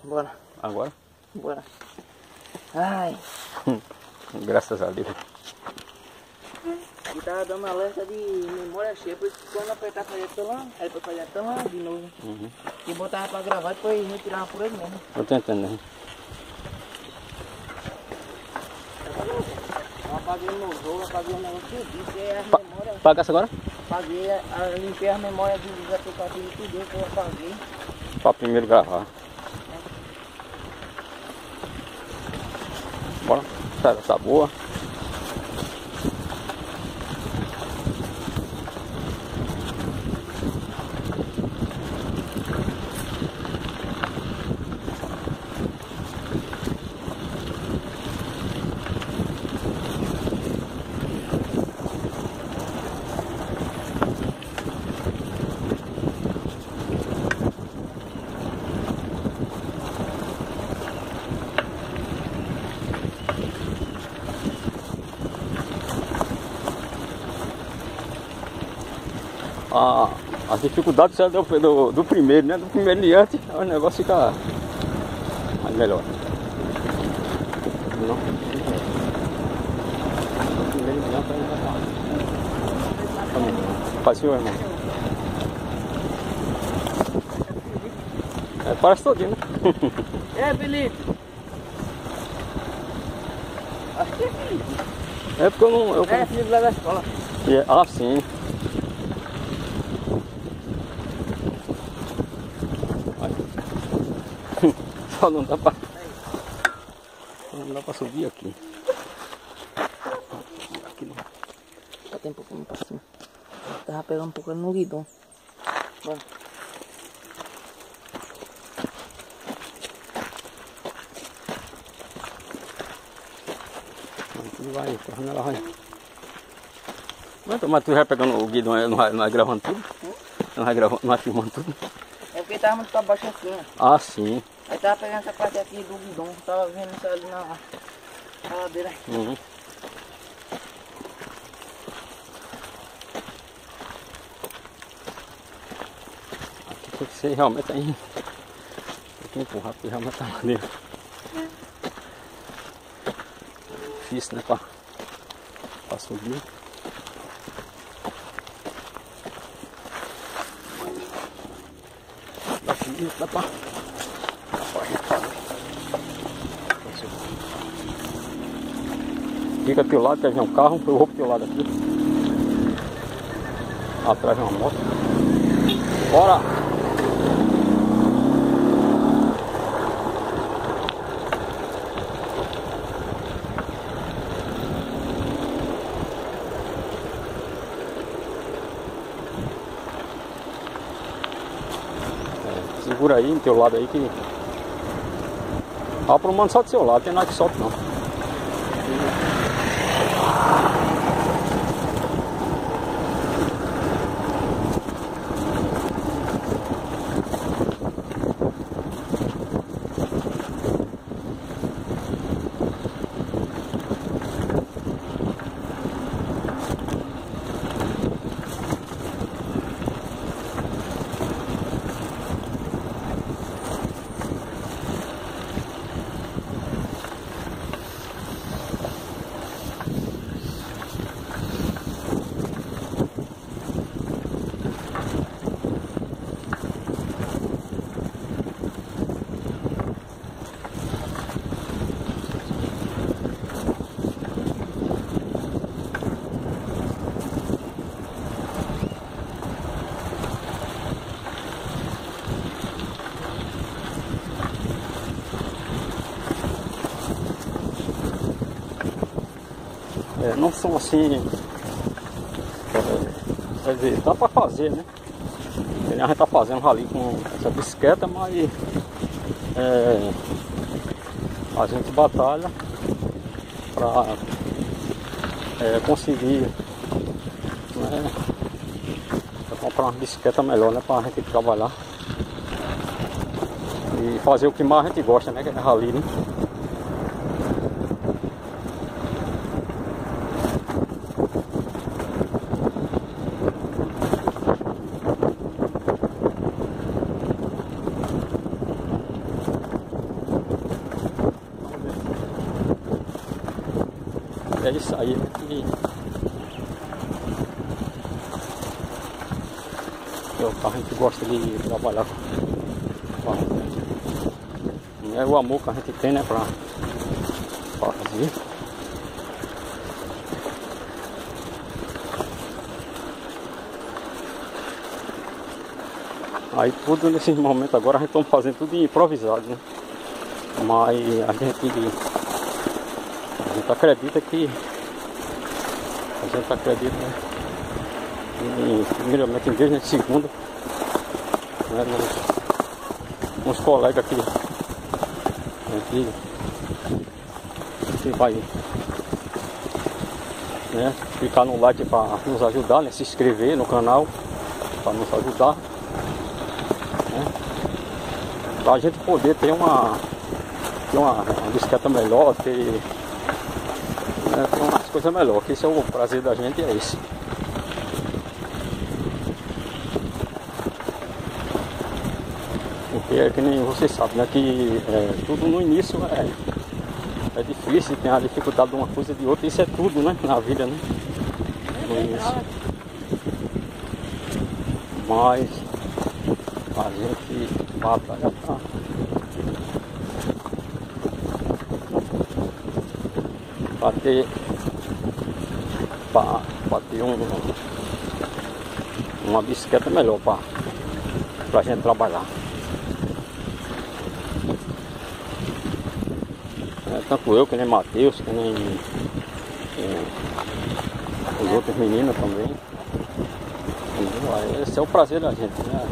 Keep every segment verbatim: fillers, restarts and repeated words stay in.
Bora. Agora? Bora. Ai. Graças a Deus. E tava dando alerta de memória cheia, por isso que quando apertar fazer tão, aí pra fazer tão de novo. Uhum. E botava pra gravar e depois retirava por ele mesmo. Eu tô entendendo. Eu apaguei no jogo, apaguei o negócio tudo, porque as Pa memórias. Pagasse agora? Apaguei, a, limpei as memórias dos aplicativos tudo que eu apaguei. Pra primeiro gravar. Bora. Tá, tá boa. A, as dificuldades do, do, do primeiro, né? Do primeiro em diante, o negócio fica mais melhor. Não. Do primeiro em diante ainda tá. Fácil, irmão. É, parece todinho, né? É, Felipe! Acho que é Felipe. É porque eu não. Eu... É, Felipe lá da escola. É, ah, sim. Só não dá pra. Não dá pra subir aqui. Aqui não. Só tem um pouquinho pra cima. Tava pegando um pouco no guidão. Bora. Tudo vai, correndo ela vai. Mas, mas tu vai pegando o guidão, não vai, não vai gravando tudo? Hum? Não vai gravando, não vai filmando tudo? É porque tava muito pra baixo assim, ó. Ah, sim. Aí tava pegando essa parte aqui do guidão, tava vendo isso ali na, na ladeira. Uhum. Aqui tem que ser realmente aí. Tem que empurrar porque realmente tá maneiro. Difícil, né? Pra, pra subir. Dá pra subir, dá pra. Fica do teu lado, quer ver um carro, eu vou pro teu lado aqui. Atrás de uma moto. Bora! É, segura aí, do teu lado aí que. Aprumando só do seu lado, tem nada que solta não. É, não são assim, é, quer dizer, dá pra fazer, né? A gente tá fazendo rally com essa bicicleta, mas é, a gente batalha pra é, conseguir, né, pra comprar uma bicicleta melhor, né? Pra gente trabalhar e fazer o que mais a gente gosta, né? Que é rally, né? é isso aí, né? Que é o carro que a gente gosta de trabalhar com. É o amor que a gente tem, né, pra fazer. Aí tudo nesses momentos agora a gente está fazendo tudo improvisado, né? Mas a gente, a gente acredita que a gente acredita, né, em, primeiramente em Deus, né, segundo, né, nos, uns colegas aqui, né, que, que vai, né, ficar no like para nos ajudar, né, se inscrever no canal para nos ajudar. Para a gente poder ter uma, ter uma, uma bicicleta melhor, ter, né, ter umas coisas melhores, que esse é o prazer da gente, é esse. Porque é que nem você sabe, né, que é, tudo no início é, é difícil, tem a dificuldade de uma coisa e de outra, isso é tudo, né, na vida, né, no início. Mas a gente batalha pra, pra ter, pra, pra ter um, uma bicicleta melhor pra, pra gente trabalhar. É, tanto eu, que nem Matheus, que nem é, os outros meninos também. Entendeu? Esse é o prazer da gente, né?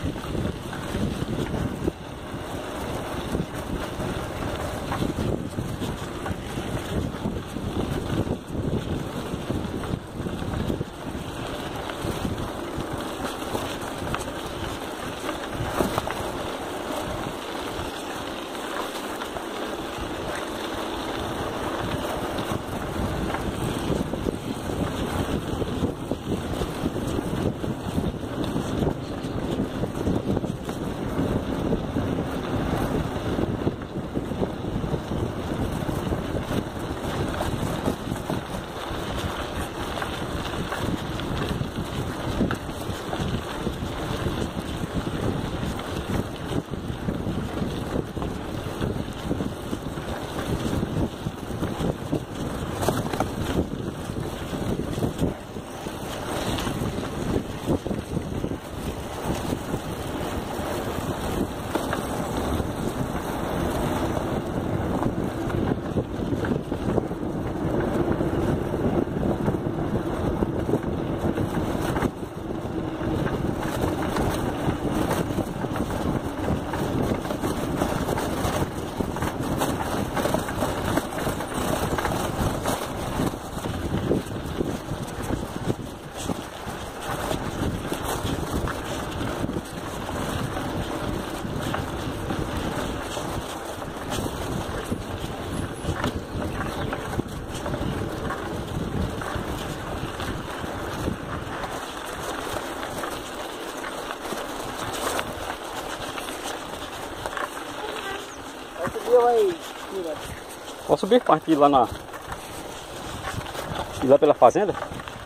Posso subir para ir lá na... ir lá pela fazenda?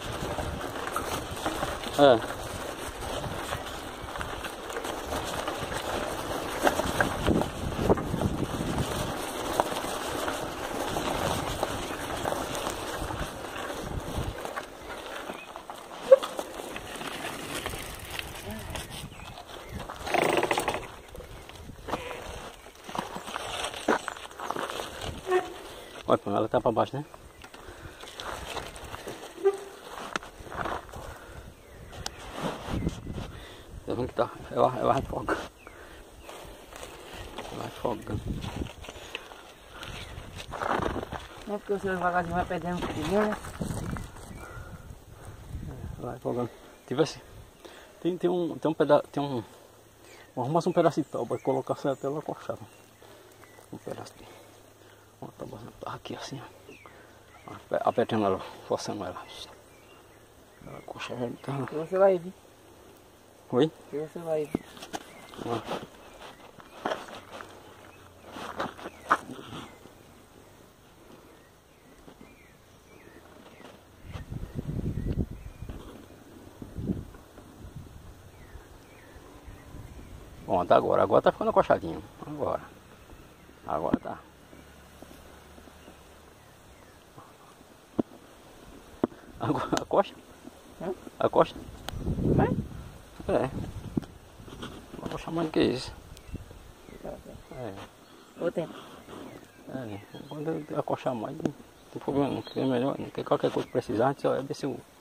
É. Olha, ela tá para baixo, né? Tá vendo que tá? Ela, ela afoga. Ela afoga. Não é porque o seu devagarzinho vai perdendo um pouquinho, né? Ela afogando. Tivesse. Tem, tem um. Tem um pedaço. Tem um. Vou arrumar um pedaço de tábua e colocar assim até ela coxar. Um pedaço de. Uma tábua aqui assim, ó. Apertando ela, forçando ela. Ela coxa já tá. Que você vai vir. Oi? Que você vai vir. Ah. Pronto, agora, agora tá ficando acochadinho. Agora. Agora tá. Agora, acosta? Hã? Acosta? Vai? É. Não vou chamar de que isso. É. Ou tempo. É. Quando eu acochar mais, não tem problema não. Porque é melhor, qualquer coisa que precisar, a gente só é ver se o